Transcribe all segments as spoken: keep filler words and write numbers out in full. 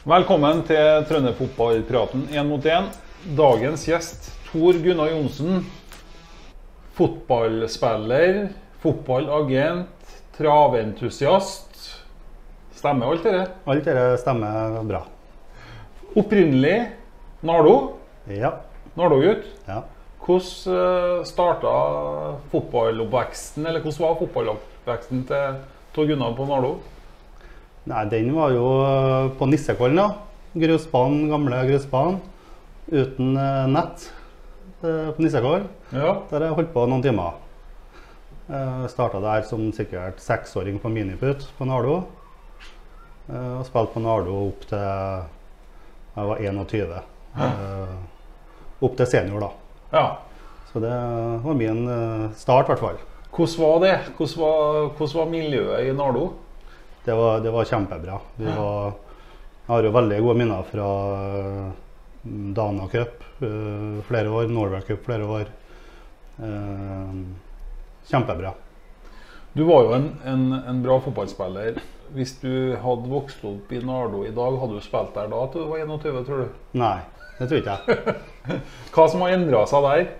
Velkommen til Trønderfotballpraten en mot en. Dagens gjest, Tor Gunnar Johnsen. Fotballspiller, fotballagent, traventusiast. Stemmer alt det? Alt det stemmer bra. Opprinnelig Nardo. Ja. Nardo-gutt. Ja. Hvordan startet fotballoppveksten, eller hvordan var fotballoppveksten til Tor Gunnar på Nardo? Nei, den var jo på Nissekollen, da. Grusbanen, gamle grusbanen. Uten nett på Nissekollen. Ja. Der jeg holdt på noen timer. Jeg startet der som sikkert seksåring på miniput på Nardo. Og spilte på Nardo opp til jeg var enogtyve. Hæ? Opp til senior, da. Ja. Så det var min start, i hvert fall. Hvordan var det? Hvordan var, hvordan var miljøet i Nardo? Det var, det var kjempebra. Vi var, jeg har jo veldig gode minner fra Dana Cup uh, flere år, Norway Cup flere år. Uh, kjempebra. Du var jo en, en, en bra fotballspiller. Hvis du hadde vokst opp i Nardo i dag, hadde du spilt der da til du var enogtyve, tror du? Nei, det tror ikke jeg. Hva som har endret seg der?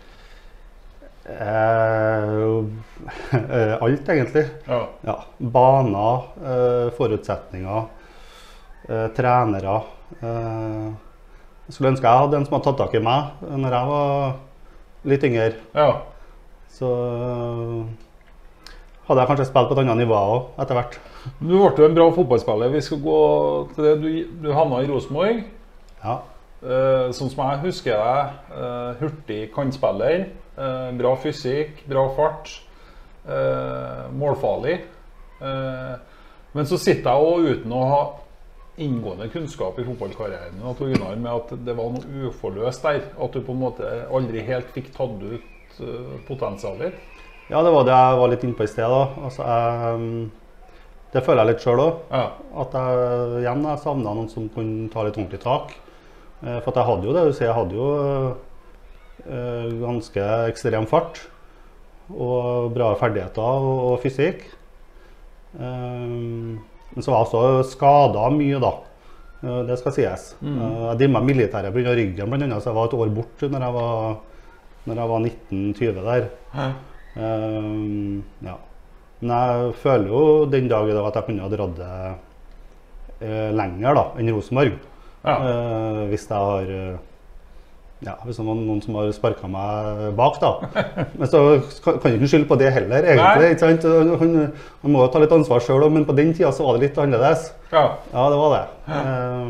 Uh, alt egentlig. Ja. Ja, baner, uh, forutsetninger, uh, trenere. Uh, jeg skulle ønske jeg hadde en som hadde tatt tak i meg når jeg var litt yngre. Ja. Så uh, hadde jeg kanskje spilt på et annet nivå også, etter hvert. Du ble jo en bra fotballspiller. Vi skal gå til det. Du, du havnet i Rosenborg. Ja. Uh, sånn som jeg husker deg, uh, hurtig kantspiller. Uh, bra fysikk, bra fart, uh, målfarlig. Uh, men så sitter jeg også uten å ha inngående kunnskap i fotballkarrieren Tor Gunnar, med at det var noe uforløst der. At du på en måte aldri helt fikk tatt ut uh, potensialet. Ja, det var det jeg var litt inne på i sted da. Altså, jeg, det føler jeg litt selv også. Ja. At jeg igjen jeg savnet noen som kunne ta litt ordentlig tak. Uh, for at jeg hadde jo det, du sier, jeg hadde jo Uh, ganske ekstrem fart og bra ferdigheter og, og fysikk. Uh, men så var jeg også skadet mye da, uh, det skal sies. Mm. Uh, jeg drev med militæret på grunn av ryggen blant annet, så jeg var et år bort når jeg var, når jeg var nitten tjue der. Uh, ja. Men jeg føler jo den dag i dag at jeg kunne ha dratt det uh, lenger da, enn Rosenborg. Ja. Uh, hvis jeg har uh, Ja, hvis det var noen som har sparket meg bak da. Men så kan jeg ikke skylde på det heller, egentlig, ikke sant? Han, han må jo ta litt ansvar selv, men på den tiden så var det litt annerledes. Ja, ja det var det. Ja.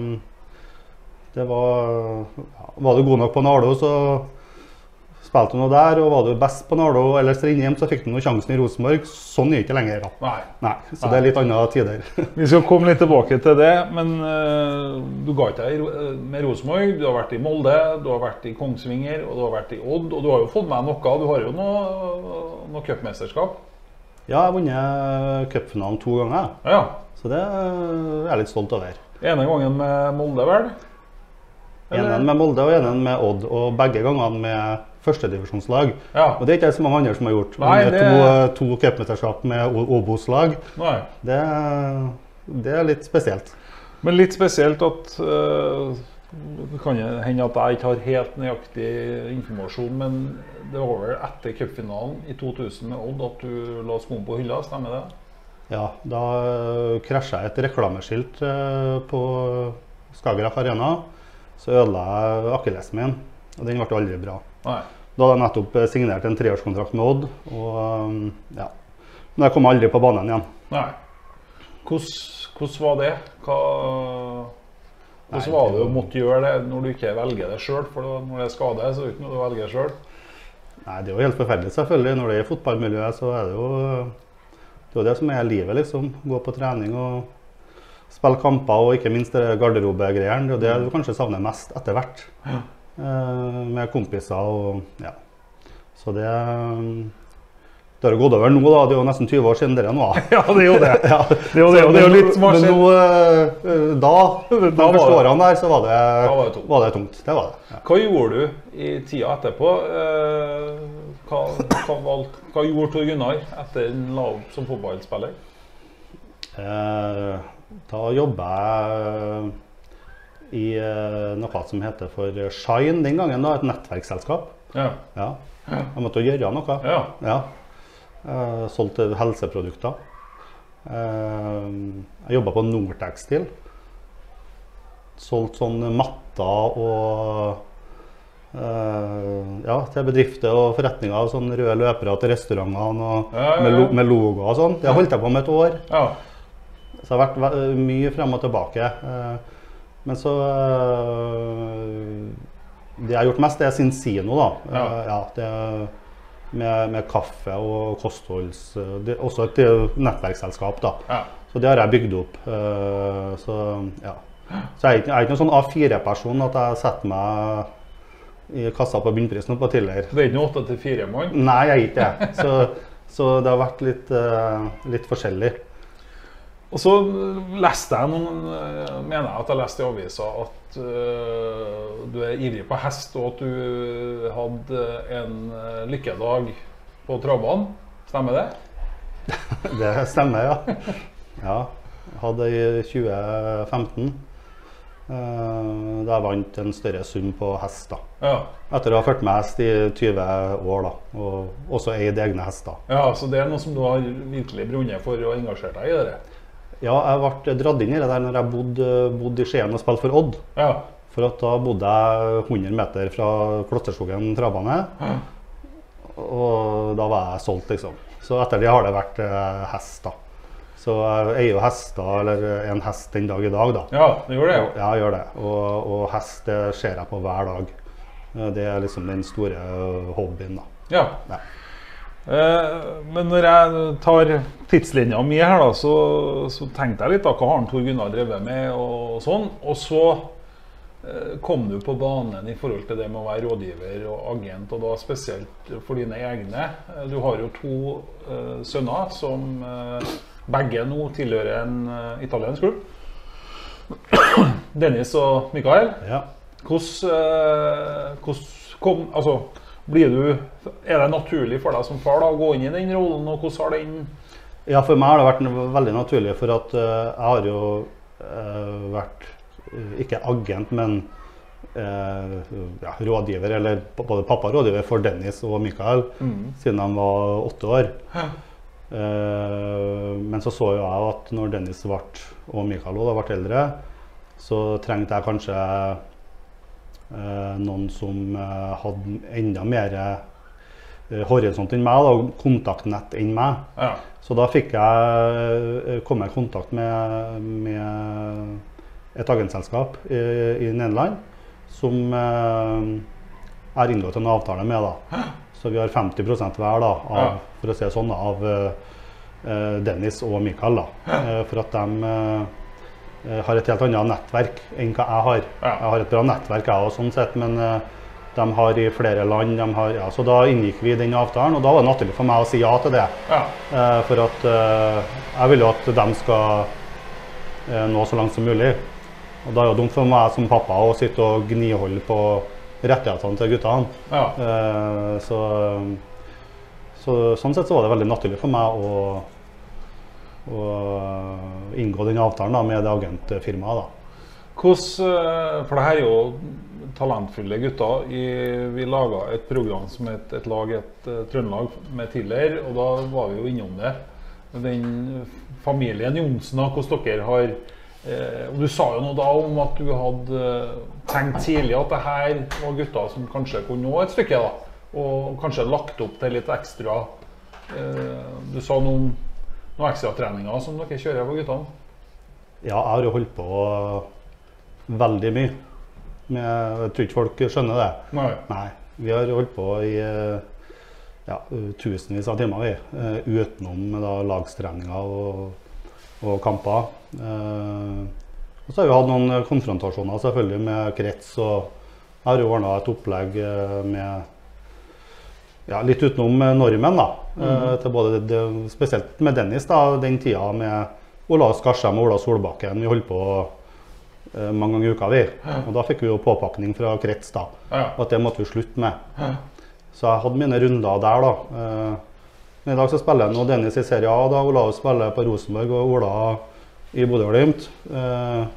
Det var, ja, var du god nok på Nardo, så spilte du noe der, og var du best på Nardo eller Strindheim, så fikk du noe sjansen i Rosenborg. Sånn er det ikke lenger da. Nei. Nei, så Nei. Det er litt andre tider. Vi skal komme litt tilbake til det, men uh, du ga ikke deg med Rosenborg. Du har vært i Molde, du har vært i Kongsvinger, og du har vært i Odd, og du har jo fått med noe. Du har jo noe, noe cupmesterskap. Ja, jeg har vunnet cupfinalen to ganger. Ja. Så det er jeg litt stolt over. Ene gangen med Molde, vel? Eller? Enen med Molde og enen med Odd, og begge gangene med førstedivisjonslag. Ja. Og det er ikke så mange andre som har gjort. Nei, det... To, to cupmesterskap med Obos-lag. Det, det er litt spesielt. Men litt spesielt at uh, det kan hende at jeg ikke har helt nøyaktig informasjon, men det var vel etter cupfinalen i to tusen med Odd at du la skoen på hylla, stemmer det? Ja, da krasjet jeg et reklameskilt uh, på Skagerrak Arena. Så ødela jeg akillesen min, og den ble aldri bra. Nei. Da hadde jeg nettopp signert en treårskontrakt med Odd, og ja, men jeg kom aldri på banen igjen. Nei. Hvordan, hvordan var det? Hva, hvordan Nei, var det å måtte gjøre det når du ikke velger det selv? For når det er skade, så er det ikke noe du velger selv. Nei, det er jo helt forferdelig selvfølgelig. Når det er i fotballmiljøet, så er det jo det, er jo det som er livet, liksom. Gå på trening og spille kamper, og ikke minst garderobegreiene. Det er det du kanskje savner mest etter hvert. Ja. Med kompiser og ja, så det det har jo gått over nå da, det er jo nesten tyve år siden dere nå. Ja, det er jo det. Ja, det er jo, det, så, det er jo litt som har skjedd. Men nå, da, de første årene der, så var det, var det, tungt. var det tungt. Det var det. Ja. Hva gjorde du i tida etterpå? Hva, hva, valg, hva gjorde Tor Gunnar etter en la opp som fotballspiller? Eh, da jobbet jeg i uh, noe som heter for Shine den gangen, da, et nettverksselskap. Ja. Ja. Jeg måtte gjøre noe. Ja. Ja. Uh, solgte helseprodukter. Uh, jeg jobbet på Nordtekstil. Solgt sånn matter og uh, ja, til bedrifter og forretninger, sånn røde løpere til restaurantene og Ja, ja, ja. med, lo med logo og sånn. Det holdt jeg på med et år. Ja. Så det har vært mye frem og tilbake. Uh, men så uh, det jeg har gjort mest, det er Cincino da. Ja. Uh, ja, det er med, med kaffe og kostholds... Det er også et nettverksselskap da. Ja. Så det har jeg bygd opp. Uh, så ja. Så jeg er ikke, jeg er ikke noen sånn A fire person at jeg setter meg i kassa på bunnprisen på tidligere. Det er ikke noe åtte til fire mann? Nei, jeg er ikke det. Så, så det har vært litt, uh, litt forskjellig. Og så leste jeg noen, mener jeg at jeg leste i avisa at uh, du er ivrig på hest, og at du hadde en lykkedag på travbanen. Stemmer det? Det stemmer, ja. Ja, jeg hadde i tjue femten. Uh, da jeg vant en større sum på hest da. Ja. Etter å ha ført med hest i tyve år da, og også eid egne hester. Ja, så det er noe som du har virkelig brunnet for og engasjert deg i det? Ja, jeg ble dratt inn i det der når jeg bodde, bodde i Skien og spilte for Odd. Ja. For at da bodde jeg hundre meter fra Klosterskogen travbane. Ja. Og da var jeg solgt liksom. Så etter det har det vært uh, hest da. Så jeg eier jo hester, eller en hest den dag i dag da. Ja, det gjør det jo. Ja, jeg gjør det. Og, og hest, det ser jeg på hver dag. Det er liksom den store hobbyen da. Ja. Ja. Eh, men når jeg tar tidslinja mi her da, så, så tenkte jeg litt da, hva har Tor Gunnar drevet med og sånn. Og så eh, kom du på banen i forhold til det med å være rådgiver og agent, og da spesielt for dine egne. Du har jo to eh, sønner som... Eh, Begge nå tilhører en uh, italiensk klubb. Dennis og Mikael. Ja. Hvordan, uh, hvordan kom, altså, blir du, er det naturlig for deg som far da, å gå inn i den rollen, og hvordan har den... Ja, for meg har det vært veldig naturlig, for at uh, jeg har jo uh, vært, uh, ikke agent, men uh, ja, rådgiver, eller både pappa rådgiver for Dennis og Mikael, mm. siden de var åtte år. Ja. Uh, men så så jo jeg at når Dennis ble, og Mikael også ble eldre, så trengte jeg kanskje uh, noen som uh, hadde enda mer uh, horisont enn meg, og kontaktnett enn meg. Ja. Så da fikk jeg uh, komme i kontakt med, med et agentselskap i, i Nederland, som uh, er inngått en avtale med da. Så vi har femti prosent hver da, av, ja. For å si sånn, av uh, Dennis og Mikael da. Ja. Uh, for at de uh, har et helt annet nettverk enn hva jeg har. Ja. Jeg har et bra nettverk jeg også, sånn sett, men uh, de har i flere land. De har, ja, så da inngikk vi den avtalen, og da var det naturlig for meg å si ja til det. Ja. Uh, for at uh, jeg vil jo at de skal uh, nå så langt som mulig. Og da er det dumt for meg som pappa å sitte og gniholde på rettighetene til guttene. Ja. Uh, så, så sånn sett så var det veldig naturlig for meg å, å inngå den avtalen da, med det agentfirmaet da. Hvordan, for det her er jo talentfulle gutter. I, vi laget et program som het Et lag, et uh, Trøndelag med tidligere, og da var vi jo innom det. Den familien Johnsen, hvordan dere har Eh, og du sa jo noe da om at du hadde eh, tenkt tidlig at det her var gutter som kanskje kunne nå et stykke da, og kanskje lagt opp til litt ekstra. Eh, du sa noen, noen ekstra treninger som dere kjører på guttene. Ja, jeg har jo holdt på veldig mye. Men jeg tror ikke folk skjønner det. Nei. Nei, vi har holdt på i ja, tusenvis av timer vi, utenom da, lagstreninger og og kamper. Eh, og så har vi hatt noen konfrontasjoner selvfølgelig med krets, og jeg har jo ordnet et opplegg med ja, litt utenom normen da. Mm. Eh, til både det, spesielt med Dennis da, den tida med Olav Skarsheim og Ola Solbakken. Vi holdt på eh, mange ganger i uka vi. Ja. Og da fikk vi jo påpakning fra krets da, ja. At det måtte vi slutte med. Ja. Så jeg hadde mine runder der da. Eh, Men i dag så spiller jeg nå Dennis i Serie A, da Olav spiller på Rosenborg og Ola i Bodø Glimt. Eh,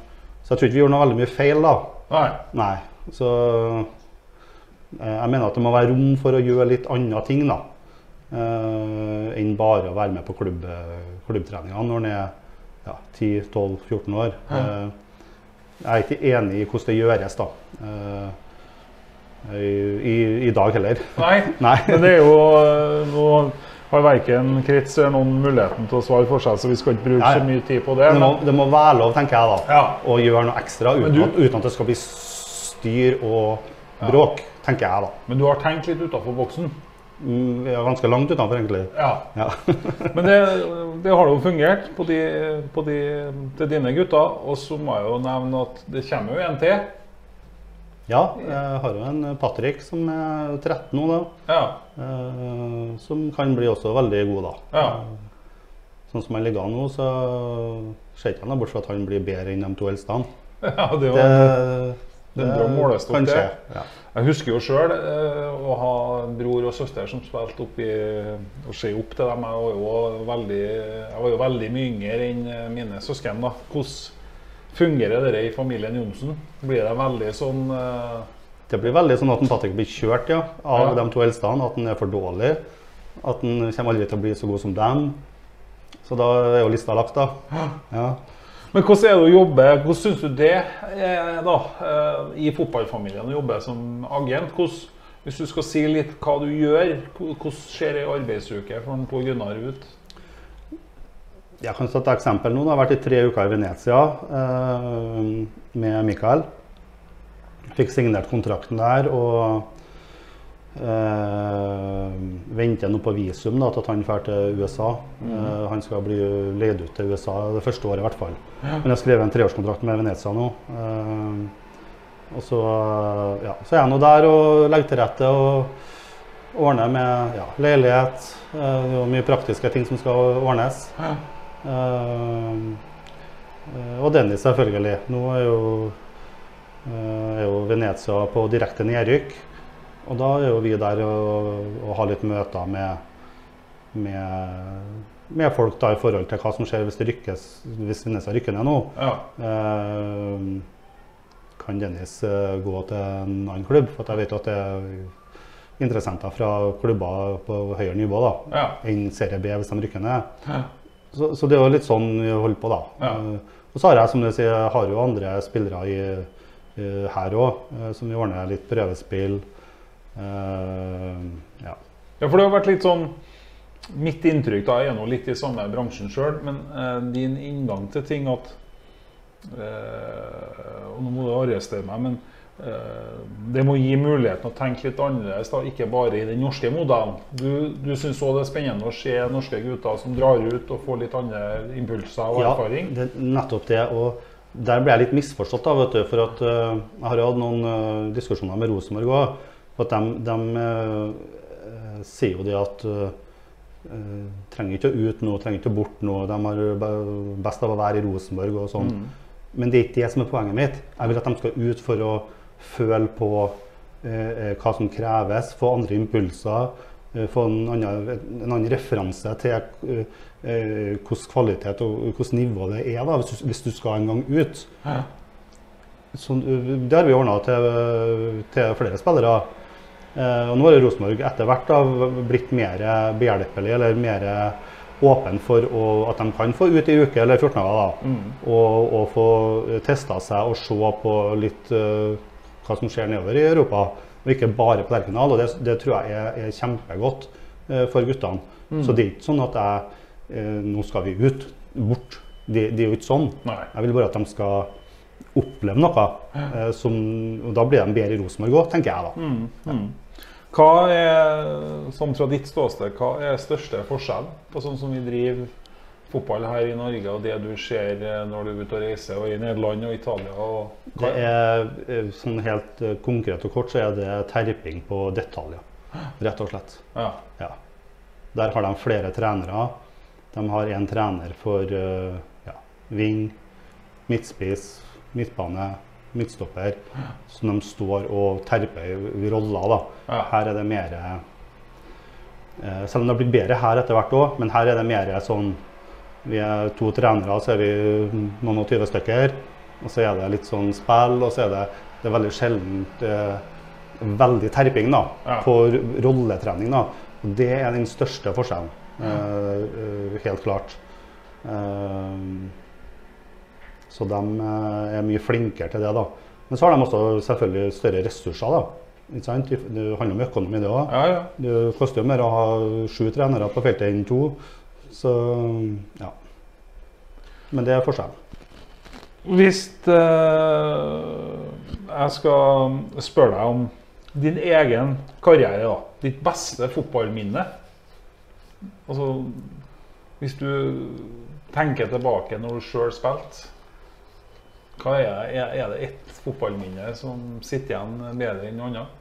Så jeg tror ikke vi gjorde noe veldig mye feil da. Nei. Nei. Så eh, jeg mener at det må være rom for å gjøre litt andre ting da. Eh, enn bare å være med på klubb, klubbtreningene når man er ja, ti, tolv, fjorten år. Ja. Eh, jeg er ikke enig i hvordan det gjøres da. Eh, i, i, I dag heller. Nei. Nei. Men det er jo, nå har hverken Krets eller noen muligheten til å svare for seg, så vi skal ikke bruke Nei. så mye tid på det. Det må, Men, det må være lov, tenker jeg da, Ja. å gjøre noe ekstra uten, du- at, uten at det skal bli styr og bråk, tenker jeg da. men du har tenkt litt utenfor boksen. Mm, Vi er ganske langt utenfor egentlig. Ja. Ja. Men det, det har jo fungert på de, på de, til dine gutter, og så må jeg jo nevne at det kommer jo en til. Ja, jeg har jo en Patrick som er tretten nå da, Ja. eh, som kan bli også veldig god da. Ja. Sånn som han ligger an nå, så ser ikke han da bort fra at han blir bedre enn de to eldste. Ja, det Det, var, det er en bra målestokk, kan skje. det. Ja. Jeg husker jo selv eh, å ha bror og søster som spilte opp i, og se opp til dem. Jeg var jo veldig, jeg var jo veldig mye yngre enn eh, mine søsken da. Hvordan fungerer dere i familien Johnsen? Blir det veldig sånn... eh, Det blir veldig sånn at en Patrick blir kjørt ja, av Ja. de to eldste, at han er for dårlig, at han kommer aldri til å bli så god som dem. Så da er jo lista lagt da. Ja. Men hvordan er det å jobbe, hvordan synes du det er da, eh, i fotballfamilien å jobbe som agent? Hvordan, hvis du skal si litt hva du gjør, hvordan ser en arbeidsuke for en Tor Gunnar ut? Jeg kan ta et eksempel nå. Jeg har vært i tre uker i Venezia eh, med Mikael. Fikk signert kontrakten der og eh, venter nå på visum da, til at han drar til U S A. Eh, han skal bli leid ut til U S A det første året i hvert fall. Ja. Men jeg skrev en treårskontrakt med Venezia nå. Eh, og så, ja, så er jeg nå der og legger til rette og ordner med ja, leilighet. Eh, det er jo mye praktiske ting som skal ordnes. Ja. Uh, og Dennis selvfølgelig. Nå er jo, uh, er jo Venezia på direkte nedrykk, og da er jo vi der og, og har litt møter med, med, med folk da i forhold til hva som skjer hvis, det rykkes, hvis Venezia rykker ned nå. Ja. Uh, kan Dennis uh, gå til en annen klubb, for jeg vet at det er interessenter fra klubber på høyere nivå da, Ja. enn Serie B hvis de rykker ned. Ja. Så, så det er jo litt sånn vi holder på da. Ja. Uh, og så har jeg, som du sier, jeg har jo andre spillere i, uh, her også, uh, som vi ordner litt prøvespill. Uh, ja. Ja, for det har vært litt sånn, mitt inntrykk da, jeg er nå litt i samme bransjen selv, men eh, din inngang til ting at, eh, og nå må du arrestere meg, men eh, det må gi muligheten å tenke litt annerledes da, ikke bare i den norske modellen. Du, du synes også det er spennende å se norske gutter som drar ut og får litt andre impulser og erfaring? Ja, det er nettopp det, og der ble jeg litt misforstått da, vet du, for at uh, jeg har jo hatt noen uh, diskusjoner med Rosenborg også, for at de, de uh, sier jo det at uh, uh, trenger ikke ut nå, trenger ikke bort nå, de har best av å være i Rosenborg og sånn. Mm. Men det er ikke det som er poenget mitt. Jeg vil at de skal ut for å føle på uh, hva som kreves, få andre impulser, uh, få en annen, en annen referanse til uh, Eh, hvordan kvalitet og hvordan nivå det er da, hvis du, hvis du skal en gang ut. Ja. Så, det har vi ordnet til, til flere spillere. Eh, og nå har Rosenborg etter hvert da, blitt mer behjelpelig eller mer åpen for å, at de kan få ut i uke eller fjorten dager da, mm. og, og få testet seg og se på litt uh, hva som skjer nedover i Europa, og ikke bare på Lerkendal, og det, det tror jeg er, er kjempegodt uh, for guttene. Mm. Så det er ikke sånn at jeg Eh, nå skal vi ut, bort. Det, det er jo ikke sånn. Nei. Jeg vil bare at de skal oppleve noe, eh, som, og da blir de bedre i Rosenborg også, tenker jeg da. Mm. Mm. Hva er, som fra ditt ståsted, hva er største forskjell på sånn som vi driver fotball her i Norge, og det du ser når du er ute og reiser, og i Nederland og Italia? Og det er, sånn helt konkret og kort, så er det terping på detaljer, rett og slett. Ja. Ja. Der har de flere trenere. De har en trener for uh, ja, ving, midtspiss, midtbane, midtstopper, som de står og terper i roller da. Ja. Her er det mer, uh, selv om det har blitt bedre her etter hvert også, men her er det mer sånn, vi er to trenere, så er vi noen og tyve stykker, og så er det litt sånn spill, og så er det, det er veldig sjeldent eh, veldig terping da, ja. på rolletrening da. Og det er den største forskjellen, eh, helt klart. Eh, så de er mye flinkere til det da. Men så har de også selvfølgelig større ressurser da. Ikke sant? Det handler om økonomi det også. Ja, ja. Det koster jo mer å ha sju trenere på feltet enn to. Så ja. Men det er forskjellen. Hvis uh, jeg skal spørre deg om din egen karriere da, ditt beste fotballminne. Altså, hvis du tenker tilbake når du selv spilte, hva er, er det ett fotballminne som sitter igjen bedre enn noe annet?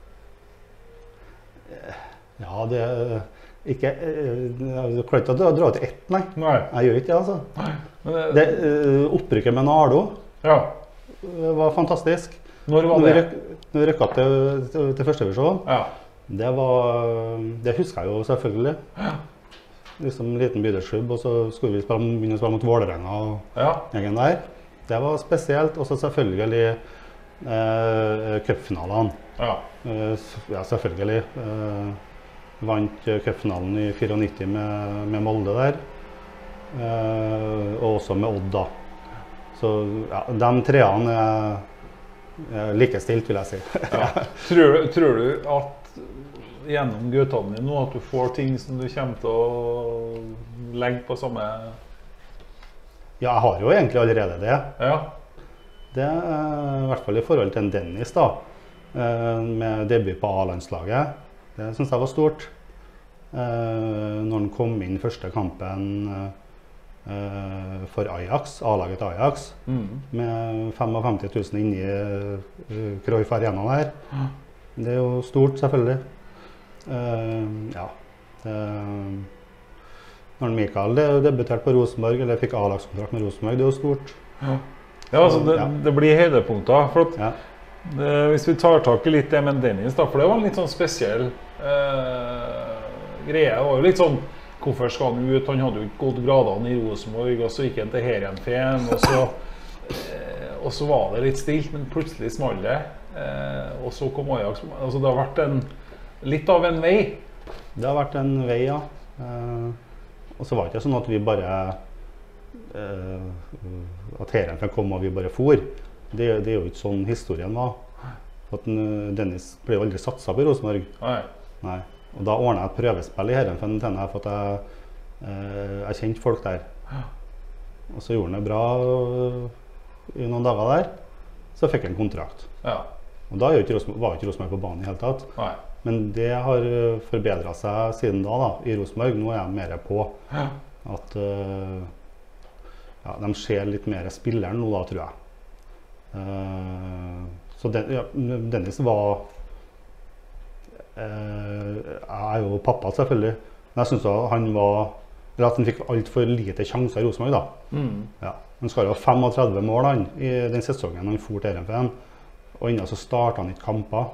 Ja, det er ikke, jeg klarer ikke å dra til ett, nei. Nei. Jeg gjør ikke det, altså. Nei. Men det, det, opprykket med Nardo ja. var fantastisk. Når var når det? Vi røk, når vi røkket opp til, til, til første divisjon, ja. det var, det husker jeg jo selvfølgelig. Ja. Liksom en liten bydelsklubb, og så skulle vi spille, begynne å spille mot Vålerenga og ja. egen der. Det var spesielt, og så selvfølgelig eh, cupfinalene. Ja. Eh, ja, selvfølgelig. Eh, vant cupfinalen i nittini med, med Molde der. Eh, og også med Odd da. Så ja, de treene er, er like stilt, vil jeg si. Ja. Tror, tror du at gjennom guttene dine nå at du får ting som du kommer til å legge på samme... Ja, jeg har jo egentlig allerede det. Ja. Det er i hvert fall i forhold til en Dennis da, med debut på A-landslaget. Det synes jeg var stort. Når han kom inn i første kampen for Ajax, A-laget Ajax, mm. med femtifem tusen inne i Cruyff Arena der. Det er jo stort, selvfølgelig. Ja. Det, når Mikael debuterte på Rosenborg, eller fikk A-lagskontrakt med Rosenborg, det er jo stort. Ja, ja altså det, ja. det blir høydepunkter. For at, ja. det, hvis vi tar tak i litt det med Dennis, da, for det var en litt sånn spesiell eh, greie. Det var jo litt sånn, hvorfor skal han ut? Han hadde jo ikke gått gradene i Rosenborg, og så gikk han til Heerenveen, og så, eh, og så var det litt stilt, men plutselig smalt det. Eh, og så kom Ajax. Altså det har vært en, litt av en vei. Det har vært en vei, ja. Eh, Og så var det ikke sånn at vi bare, uh, at Heerenveen kom og vi bare for. Det, det er jo ikke sånn historien var. At uh, Dennis ble jo aldri satset på Rosenborg. Nei. Nei. Og da ordnet jeg et prøvespill i Heerenveen til henne, for at jeg, uh, jeg kjente folk der. Og så gjorde han det bra uh, i noen dager der. Så fikk jeg en kontrakt. Ja. Og da var jo ikke Rosenborg på banen i hele tatt. Nei. Men det har forbedret seg siden da, da i Rosenborg. Nå er jeg mer på ja. At uh, ja, de ser litt mer spilleren nå da, tror jeg. Uh, så den, ja, Dennis var uh, jeg er jo pappa selvfølgelig, men jeg synes han var, eller at han fikk alt for lite sjanser i Rosenborg da. Mm. Ja. Han skal jo ha femogtredve mål han, i den sesongen han for til Heerenveen, og ennå så startet han ikke kamper.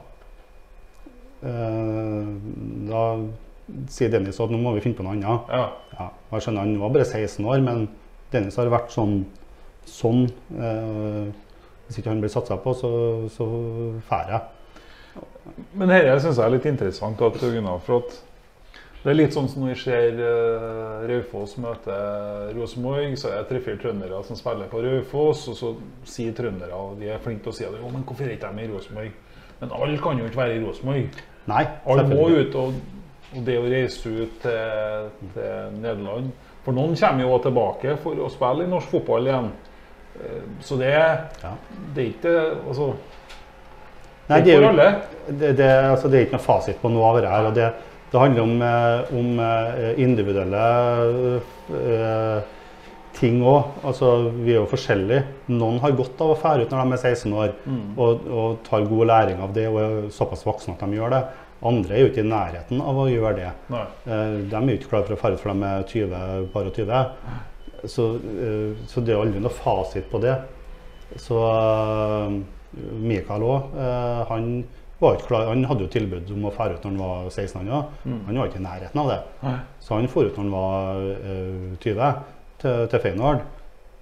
Uh, da sier Dennis at nå må vi finne på noe annet. Ja. Ja, jeg skjønner han var bare seksten år, men Dennis har vært sånn, sånn uh, hvis ikke han blir satset på, så, så fær jeg. Men dette synes jeg er litt interessant at, for at det er litt sånn som når vi ser uh, Raufoss møte Rosenborg, så er det tre-fire trøndere som spiller på Raufoss, og så sier trøndere, og de er flinke til å si det, jo, men hvorfor er ikke de i Rosenborg? Men alle kan jo ikke være i Rosenborg. Nei, alle må ut, og, og det å reise ut til, til Nederland. For noen kommer jo tilbake for å spille i norsk fotball igjen. Så det, ja. Det er ikke, altså, Nei, det er for alle. Det, det, altså, det er ikke noe fasit på noe av det her, og det, det handler om, om individuelle uh, ting også. Altså, vi er jo forskjellige. Noen har godt av å fære ut når de er seksten år, mm. og, og tar god læring av det, og er såpass voksne at de gjør det. Andre er jo ikke i nærheten av å gjøre det. Nei. De er jo ikke klare for å fære ut for de er tyve, bare tyve. Så, så det er aldri noe fasit på det. Så Mikael også, han var ikke klar. Han hadde jo tilbud om å fære ut når han var seksten år. Mm. Han var ikke i nærheten av det. Nei. Så han får ut når han var tyve. Til, til Feyenoord.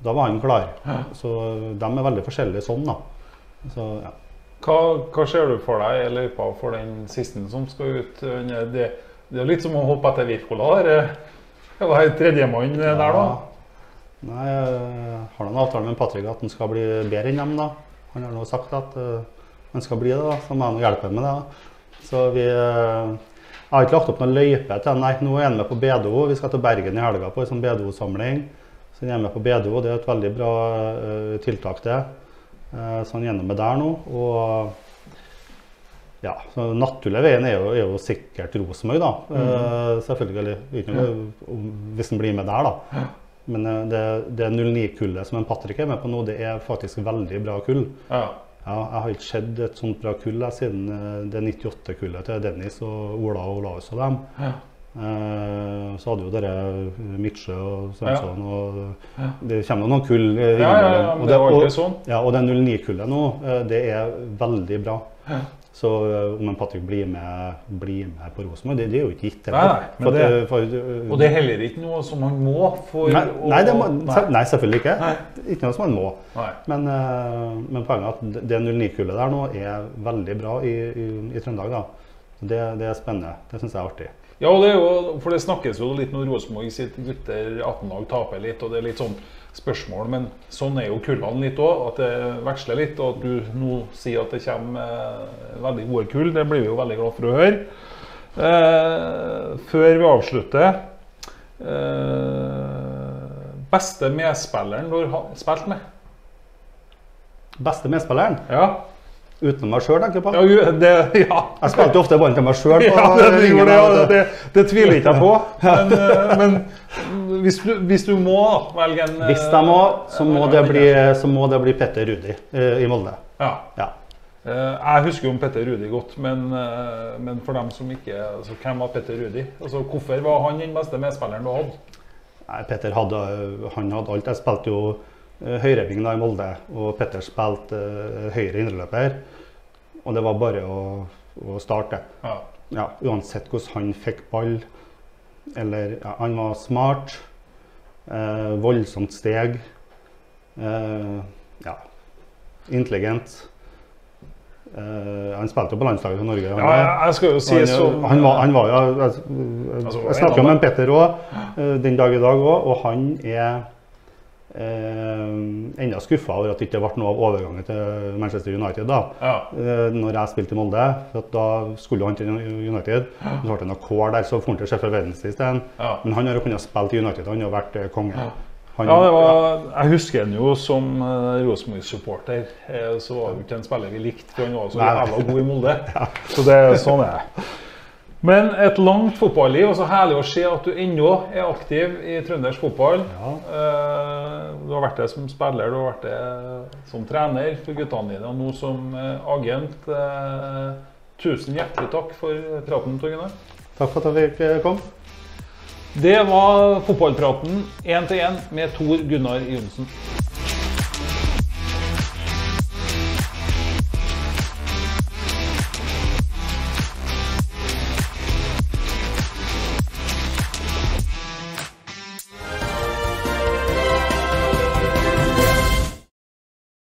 Da var han klar. Ja. Så de er veldig forskjellige sånn da. Så, ja. Hva, hva ser du for deg i løypa for den siste som skal ut? Det, det er litt som å hoppe etter Wirkola. Det var en tredjemann der da. Nei, jeg har noen avtale med Patrick at han skal bli bedre enn dem da. Han har nå sagt at uh, han skal bli det da, så må han hjelpe med det da. Så vi... Uh, Jeg har ikke lagt opp noen løype til, nei, nå er han med på B D O, vi skal til Bergen i helga på en sånn B D O-samling. Så han er med på B D O, det er et veldig bra uh, tiltak det. Uh, så han er gjennom med der nå, og ja, så naturlige veien er jo, er jo sikkert Rosenborg da. Mm. Uh, selvfølgelig, ikke noe, hvis han blir med der da. Men uh, det, det null ni-kullet som en Patrick er med på nå, det er faktisk veldig bra kull. Ja. Ja, jeg har ikke sett et sånt bra kull da, siden det nittiåtte-kullet til Dennis og Ola og Olaus og dem. Ja. Eh, så hadde jo dere Mitsjø og Svensson, ja. Og ja. Det kommer noen kull. Ja, ja, ja, men det var ikke sånn. Ja, og det null ni-kullet nå, det er veldig bra. Ja. Så om en Patrick blir med, blir med på Rosenborg, det, det er jo ikke gitt. Nei, nei, det, for, og det er heller ikke noe som man må for nei, å... Nei, må, nei. nei, selvfølgelig ikke. Nei. Ikke noe som man må. Men, men poenget er at det null ni-kullet der nå er veldig bra i, i, i Trøndelag da. Det, det er spennende, det synes jeg er artig. Ja, og det er jo, for det snakkes jo litt når Rosenborg sitt gutter atten-lag taper litt, og det er litt sånn spørsmål, men sånn er jo kurvene litt også, at det veksler litt, og at du nå sier at det kommer eh, veldig gode kull, det blir vi jo veldig glad for å høre. Eh, før vi avslutter, eh, beste medspilleren du har spilt med? Beste medspilleren? Ja. Utenom meg selv, tenker jeg på. Ja, det, ja. Jeg spilte ofte ballen til meg selv. Ja, det, det, det, det, det, det tviler ikke jeg på. Men, men hvis, du, hvis du må velge en... Hvis jeg må, så må det bli, så må det bli Petter Rudi i Molde. Ja. Ja. Jeg husker jo om Petter Rudi godt, men, men for dem som ikke... Altså, hvem var Petter Rudi? Altså, hvorfor var han den beste medspilleren du hadde? Nei, Petter hadde, han hadde alt. Jeg spilte jo høyreving da i Molde, og Petter spilte uh, høyre indreløper. Og det var bare å, å starte. Ja. Ja, uansett hvordan han fikk ball, eller ja, han var smart, uh, voldsomt steg, uh, ja, intelligent. Uh, han spilte jo på landslaget for Norge. Han, ja, jeg skal jo si han, så... Han var, han var jo... Jeg, jeg, jeg snakker med Petter også, uh, den dag i dag også, og han er... Eh, enda skuffet over at det ikke ble noe av overgangen til Manchester United da. Ja. Eh, når jeg spilte i Molde, for da skulle han til United, ja. Så ble det noe kår der, så får han til Sheffield Wednesday i stedet. Ja. Men han har jo kunnet spille til United, han har vært eh, konge. Ja. Han, ja, det var, jeg husker han jo som uh, Rosenborg-supporter, eh, så var det ikke en spiller vi likte, for han var så jævla god i Molde. Ja. Så det er sånn er det. Men et langt fotballiv, og så herlig å se at du ennå er aktiv i trøndersk fotball. Ja. Du har vært det som spiller, du har vært det som trener for guttene dine, og nå som agent. Tusen hjertelig takk for praten, Tor Gunnar. Takk for at jeg fikk komme. Det var fotballpraten én til én med Tor Gunnar Johnsen.